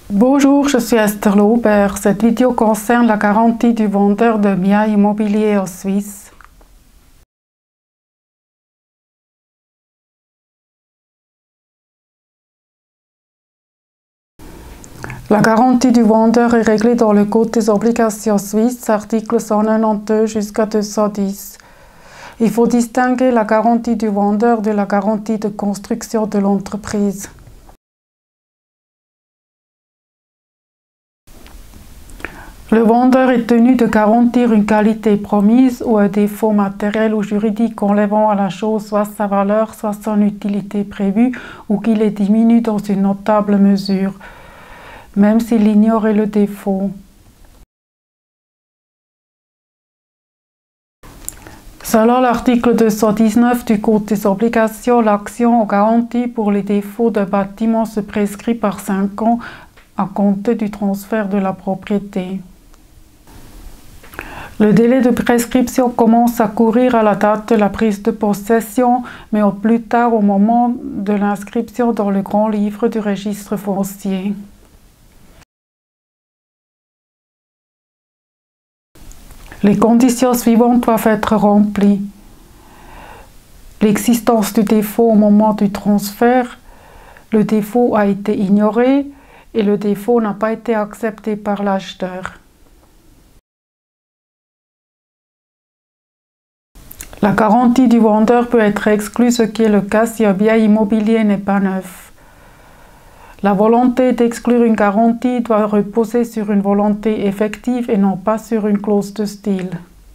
Bonjour, je suis Esther Laubert. Cette vidéo concerne la garantie du vendeur de biens immobiliers en Suisse. La garantie du vendeur est réglée dans le Code des obligations suisses, article 192 jusqu'à 210. Il faut distinguer la garantie du vendeur de la garantie de construction de l'entreprise. Le vendeur est tenu de garantir une qualité promise ou un défaut matériel ou juridique enlevant à la chose soit sa valeur, soit son utilité prévue ou qu'il est diminue dans une notable mesure, même s'il ignorait le défaut. Selon l'article 219 du Code des obligations, l'action en garantie pour les défauts d'un bâtiment se prescrit par 5 ans à compter du transfert de la propriété. Le délai de prescription commence à courir à la date de la prise de possession, mais au plus tard au moment de l'inscription dans le grand livre du registre foncier. Les conditions suivantes doivent être remplies. L'existence du défaut au moment du transfert, le défaut a été ignoré et le défaut n'a pas été accepté par l'acheteur. La garantie du vendeur peut être exclue, ce qui est le cas si un bien immobilier n'est pas neuf. La volonté d'exclure une garantie doit reposer sur une volonté effective et non pas sur une clause de style.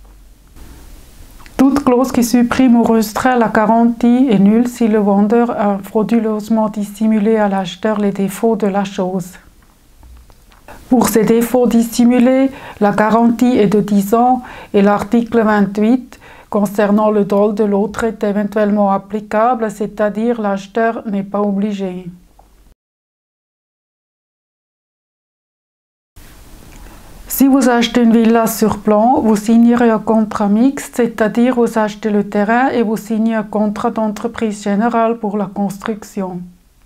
Toute clause qui supprime ou restreint la garantie est nulle si le vendeur a frauduleusement dissimulé à l'acheteur les défauts de la chose. Pour ces défauts dissimulés, la garantie est de 10 ans et l'article 28 concernant le dol de l'autre est éventuellement applicable, c'est-à-dire l'acheteur n'est pas obligé. Si vous achetez une villa sur plan, vous signerez un contrat mixte, c'est-à-dire vous achetez le terrain et vous signez un contrat d'entreprise générale pour la construction.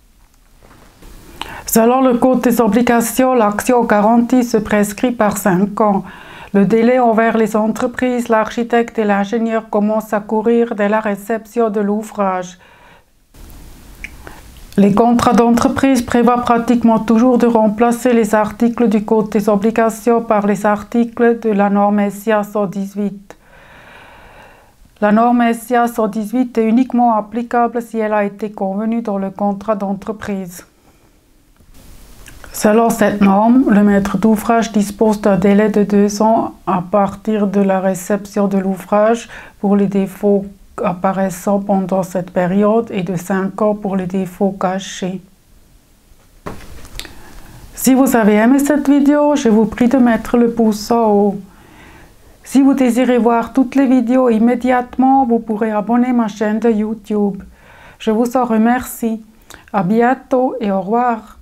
Selon le Code des obligations, l'action garantie se prescrit par 5 ans. Le délai envers les entreprises, l'architecte et l'ingénieur commence à courir dès la réception de l'ouvrage. Les contrats d'entreprise prévoient pratiquement toujours de remplacer les articles du Code des obligations par les articles de la norme SIA 118. La norme SIA 118 est uniquement applicable si elle a été convenue dans le contrat d'entreprise. Selon cette norme, le maître d'ouvrage dispose d'un délai de 2 ans à partir de la réception de l'ouvrage pour les défauts apparaissant pendant cette période et de 5 ans pour les défauts cachés. Si vous avez aimé cette vidéo, je vous prie de mettre le pouce en haut. Si vous désirez voir toutes les vidéos immédiatement, vous pourrez abonner ma chaîne de YouTube. Je vous en remercie. À bientôt et au revoir.